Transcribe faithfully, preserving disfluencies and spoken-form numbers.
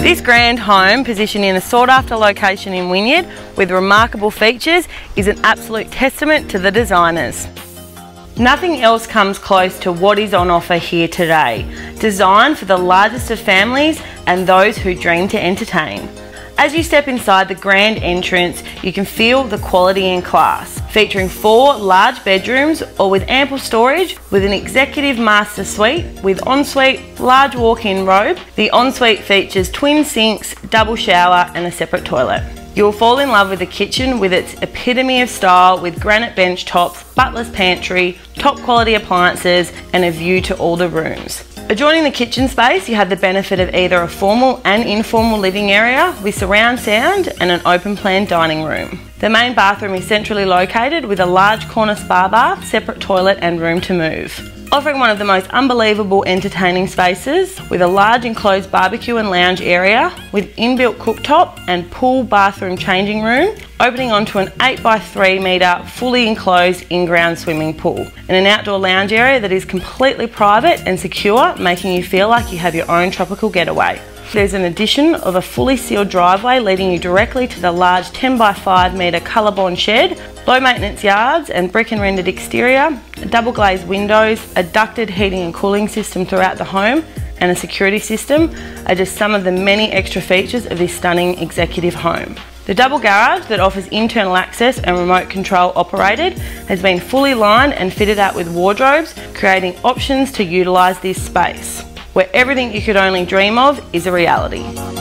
This grand home, positioned in a sought-after location in Wynyard with remarkable features, is an absolute testament to the designers. Nothing else comes close to what is on offer here today, designed for the largest of families and those who dream to entertain. As you step inside the grand entrance, you can feel the quality and class, featuring four large bedrooms, all with ample storage, with an executive master suite with ensuite, large walk-in robe. The ensuite features twin sinks, double shower and a separate toilet. You'll fall in love with the kitchen with its epitome of style, with granite bench tops, butler's pantry, top quality appliances and a view to all the rooms. Adjoining the kitchen space, you have the benefit of either a formal and informal living area with surround sound and an open plan dining room. The main bathroom is centrally located with a large corner spa bath, separate toilet and room to move. Offering one of the most unbelievable entertaining spaces with a large enclosed barbecue and lounge area with inbuilt cooktop and pool bathroom changing room, opening onto an eight by three metre fully enclosed in-ground swimming pool and an outdoor lounge area that is completely private and secure, making you feel like you have your own tropical getaway. There's an addition of a fully sealed driveway leading you directly to the large ten by five metre ColourBond shed, low maintenance yards and brick and rendered exterior, double glazed windows, a ducted heating and cooling system throughout the home and a security system are just some of the many extra features of this stunning executive home. The double garage that offers internal access and remote control operated has been fully lined and fitted out with wardrobes, creating options to utilise this space, where everything you could only dream of is a reality.